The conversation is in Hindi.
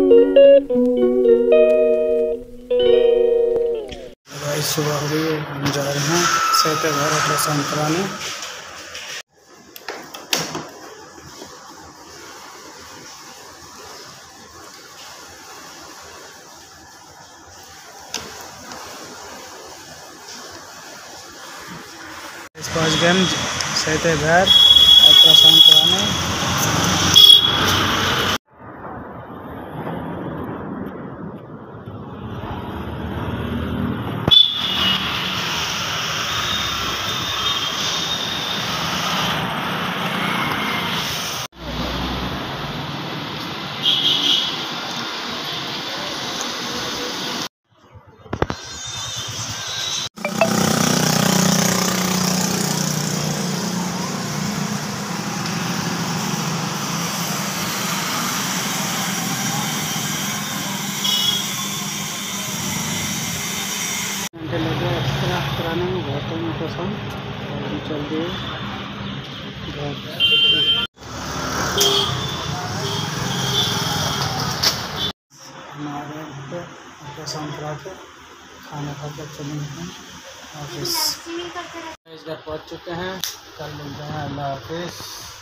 सुबह हो गई, हम जा रहे हैं सेहत घर अल्ट्रासाउंड कराने। इसपासगंज सेहत घर अल्ट्रासाउंड कराने। लगे एक्सरा कराने में बहुत पसंद और चल गए हमारे अल्ट्रासाउंड करा के खाना खा कर चले हैं ऑफिस। घर पहुँच चुके हैं, कल मिलते हैं। अल्लाह हाफिज़।